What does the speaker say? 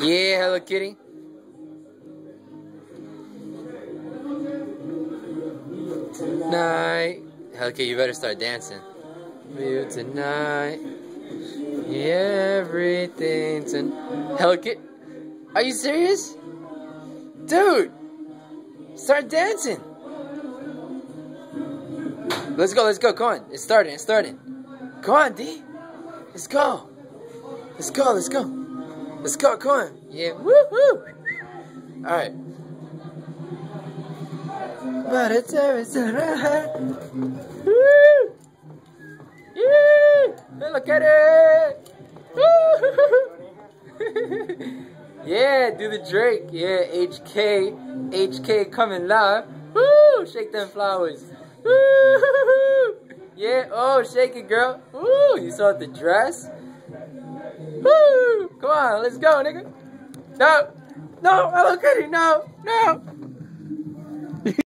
Yeah, Hello Kitty. Tonight. Hello Kitty, you better start dancing. You tonight. Everything tonight. Hello Kitty. Are you serious? Dude! Start dancing! Let's go, come on. It's starting. Come on, D. Let's go, come on. Yeah, woo-hoo! Alright. But it's alright. Woo! Yeah! Look at it! Woo! Yeah, do the Drake. Yeah, HK coming live. Woo! Shake them flowers. Woo! Yeah, oh, shake it, girl. Woo! You saw the dress? Woo! Come on, let's go, nigga. No, Hello Kitty, no.